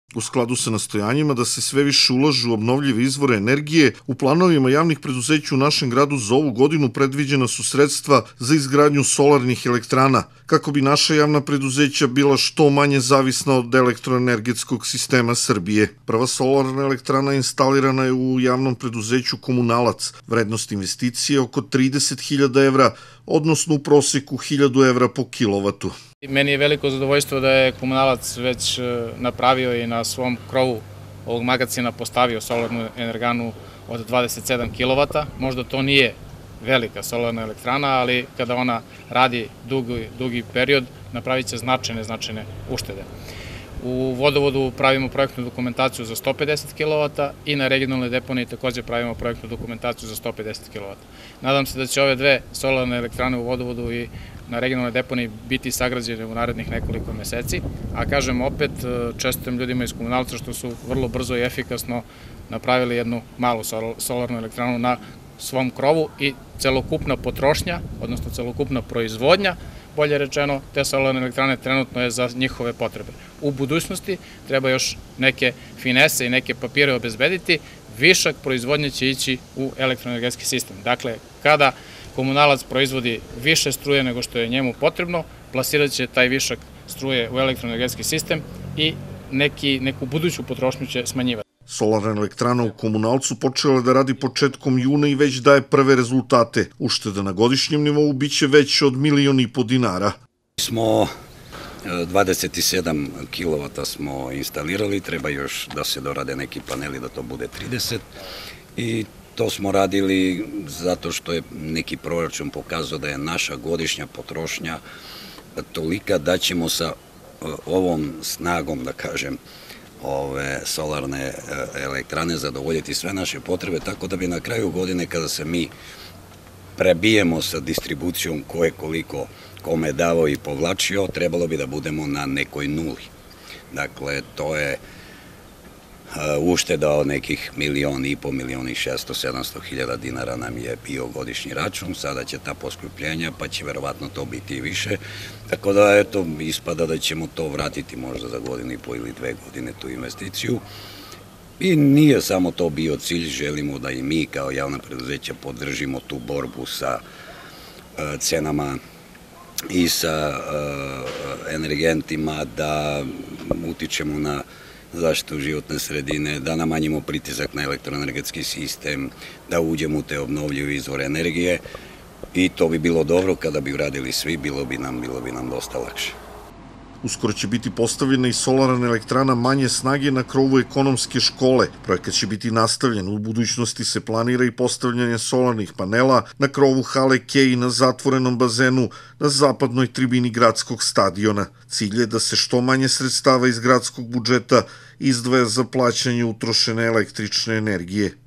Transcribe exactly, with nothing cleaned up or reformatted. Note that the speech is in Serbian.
U skladu sa nastojanjima da se sve više ulažu u obnovljive izvore energije, u planovima javnih preduzeća u našem gradu za ovu godinu predviđena su sredstva za izgradnju solarnih elektrana, kako bi naša javna preduzeća bila što manje zavisna od elektroenergetskog sistema Srbije. Prva solarna elektrana instalirana je u javnom preduzeću Komunalac. Vrednost investicije je oko trideset hiljada evra, odnosno u proseku hiljadu evra po kilovatu. Meni je veliko zadovoljstvo da je Komunalac već napravio i na svom krovu ovog magacina postavio solarnu energanu od dvadeset sedam kilovata. Možda to nije velika solarna elektrana, ali kada ona radi dugi, dugi period, napravit će značajne, značajne uštede. U vodovodu pravimo projektnu dokumentaciju za sto pedeset kilovata i na regionalnoj deponiji takođe pravimo projektnu dokumentaciju za sto pedeset kilovata. Nadam se da će ove dve solarne elektrane u vodovodu i na regionalnoj deponiji biti sagrađene u narednih nekoliko meseci, a kažem opet, čestitam ljudima iz Komunalca što su vrlo brzo i efikasno napravili jednu malu solarnu elektranu na svom krovu i celokupna potrošnja, odnosno celokupna proizvodnja, bolje rečeno, te solarne elektrane trenutno je za njihove potrebe. U budućnosti treba još neke finese i neke papire obezbediti, višak proizvodnje će ići u elektroenergetski sistem. Dakle, kada Komunalac proizvodi više struje nego što je njemu potrebno, plasirat će taj višak struje u elektroenergetski sistem i neki, neku buduću potrošnju će smanjivati. Solarna elektrana u Komunalcu počela da radi početkom juna i već daje prve rezultate. Ušteda na godišnjem nivou biće veće od milion i po dinara. Smo dvadeset sedam kilovata smo instalirali, treba još da se dorade neki paneli da to bude trideset i to smo radili zato što je neki proračun pokazao da je naša godišnja potrošnja tolika da ćemo sa ovom snagom, da kažem, ove solarne elektrane zadovoljiti sve naše potrebe, tako da bi na kraju godine kada se mi prebijemo sa distribucijom ko je koliko kome davao i povlačio, trebalo bi da budemo na nekoj nuli. Dakle, to je ušteda od nekih milion i po, milion i šesto, sedamsto hiljada dinara nam je bio godišnji račun, sada će ta poskupljenja, pa će verovatno to biti i više, tako da eto, ispada da ćemo to vratiti možda za godinu i po ili dve godine tu investiciju. I nije samo to bio cilj, želimo da i mi kao javna preduzeća podržimo tu borbu sa cenama i sa energentima, da utičemo na zaštitu životne sredine, da namanjimo pritisak na elektroenergetski sistem, da uđemo u te obnovljive izvore energije i to bi bilo dobro kada bi uradili svi, bilo bi nam, bilo bi nam dosta lakše. Uskoro će biti postavljena i solarna elektrana manje snage na krovu ekonomske škole. Projekat će biti nastavljen. U budućnosti se planira i postavljanje solarnih panela na krovu hale Kej na zatvorenom bazenu na zapadnoj tribini gradskog stadiona. Cilj je da se što manje sredstava iz gradskog budžeta izdvaja za plaćanje utrošene električne energije.